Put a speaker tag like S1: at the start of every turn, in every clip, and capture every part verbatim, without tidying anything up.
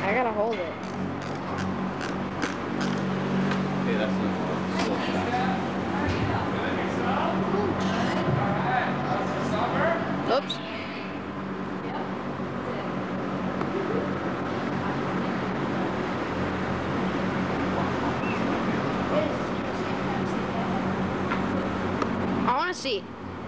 S1: I gotta hold it.
S2: Okay, that's a slow shot.
S1: Oops. I want to see.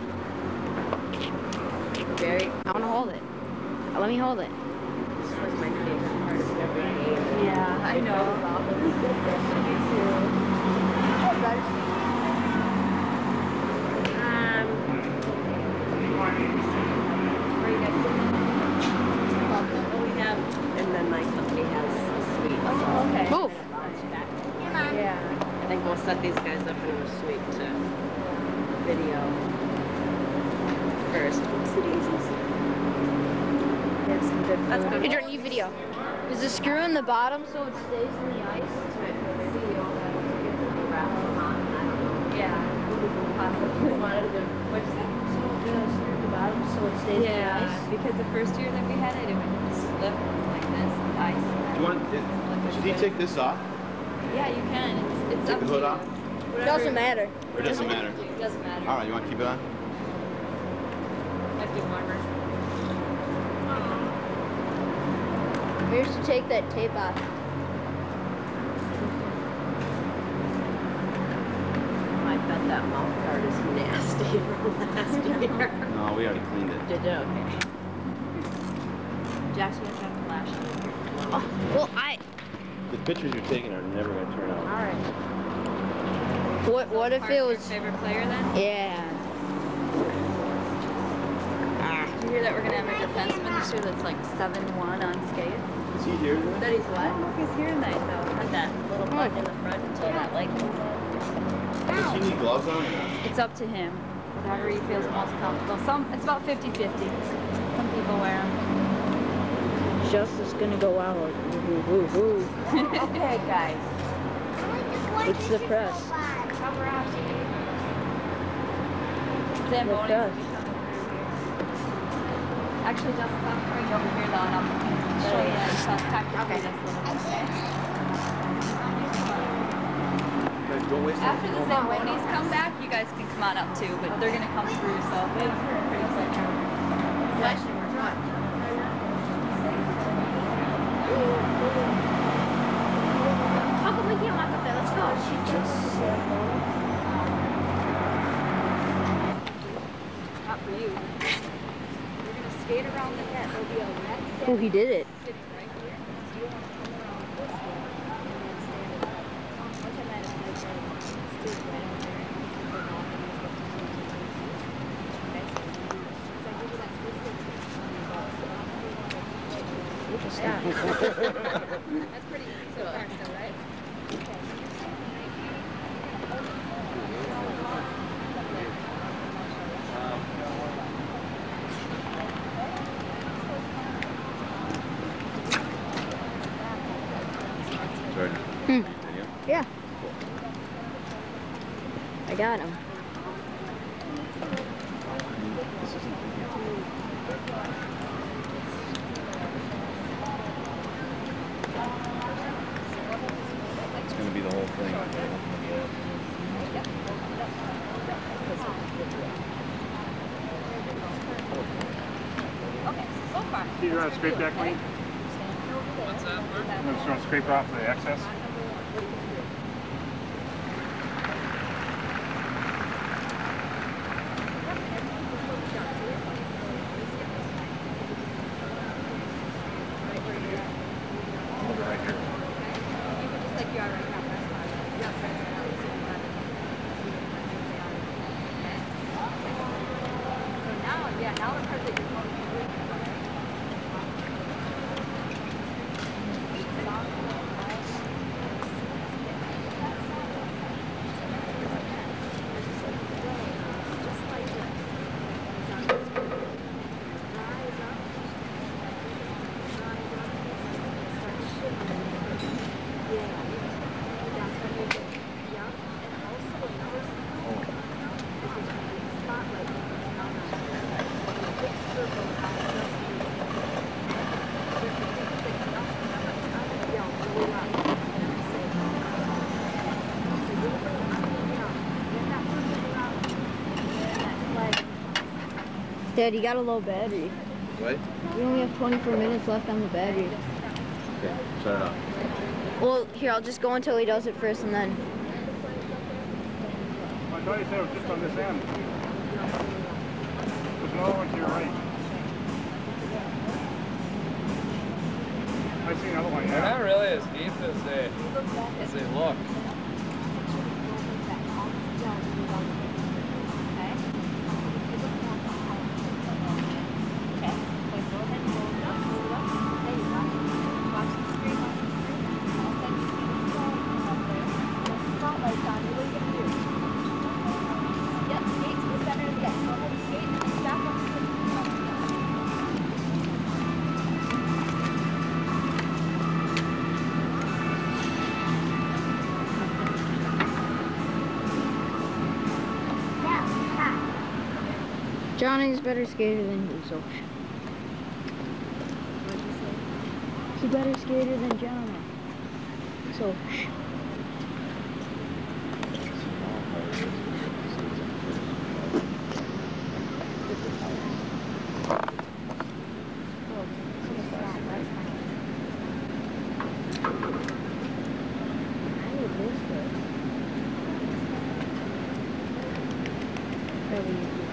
S1: Very. I want to hold it. Let me hold it.
S3: This was my favorite part of every game.
S4: Yeah, I know. Me too.
S3: Um, where you guys sitting?
S4: What we have?
S3: And then my company has a suite.
S4: Oh, okay.
S1: Move.
S4: Yeah.
S3: I think we'll set these guys up in a suite to video first. Oopsie daisies.
S4: They have some good food.
S3: That's good.
S1: Hey, Jordan, you video. Is the screw in the bottom so it stays in the ice?
S4: Yeah. Possibly.
S3: Wanted to
S4: What'd you say?
S1: So the screw in the bottom so it stays in the
S4: Yeah,
S1: ice?
S4: because the first year that we had it, it would slip like this, ice.
S2: Do you want, it, should he take this off?
S4: Yeah, you can. It's, it's
S2: Take
S4: up
S2: the
S4: to
S2: hood
S4: you.
S2: off?
S1: It doesn't matter.
S2: Or it doesn't matter?
S4: It doesn't matter.
S2: Alright, you want to keep it on?
S4: Might be warmer.
S1: Maybe we should take that tape off.
S3: I bet that mouth guard is nasty from last year.
S2: No, we already cleaned it.
S3: Did you? Okay.
S4: Jackson, you have to have a flash on it.
S1: Oh, well, I.
S2: The pictures you're taking are never going to turn out.
S3: Alright.
S1: What? What if it
S4: Your
S1: was?
S4: favorite player then?
S1: Yeah. Ah.
S4: Did you hear that we're gonna have a defenseman this year that's like seven one on skates?
S2: Is he here then?
S3: That he's
S4: I
S3: what?
S4: don't know if he's here tonight though. Had that little button in the front until that leg goes up.
S2: Does he need gloves on or not?
S4: It's up to him. Whatever he feels most comfortable. Some it's about fifty fifty. Some people wear them.
S1: Justice gonna go out. Ooh, ooh, ooh.
S3: Okay, guys.
S1: It's the press.
S4: Zamboni.
S1: It does.
S4: Actually, Justice, I'm coming over here though, and I'll show you how to tactically this little bit.
S2: Guys, don't waste
S4: After
S2: any-
S4: the Zambonis come back, you guys can come on up too, but they're gonna come through, so pretty quick.
S1: How come we can't walk up there? Let's go. She just.
S4: Not for you. We're gonna skate around the net. There'll be a net
S1: Oh, he did it.
S4: sitting right here. So you want to come around this way and then stand it up. One time I had a play stood right over there and he said, "Go off and use what you need to do." Okay, so you do this. So I give you that twisted twist on your ball. So I'm gonna do one like
S1: Stop.
S4: That's pretty easy so far still, right? Okay.
S2: Jordan.
S1: Hmm.
S2: Video?
S1: Yeah. I got him.
S2: This isn't video. It's going to be the whole thing.
S4: Okay, so so far.
S5: Do you want to scrape that clean?
S4: What's that?
S5: I'm just going to scrape off the excess. Hold it right here.
S4: You can just like you are right now. That's fine. Yeah, that's right. So now, yeah, now the part that you're going to do.
S1: Dad, you got a low battery.
S2: What?
S1: We only have twenty-four minutes left on the battery.
S2: Okay, shut it off.
S1: Well, here, I'll just go until he does it first and then.
S5: I thought you said it was just on this end. There's another one to your right. I see another one,
S6: They're
S5: yeah.
S6: not really as deep as they as they look.
S1: Johnny's better skater than you, so. He's a better skater than Johnny. So. Probably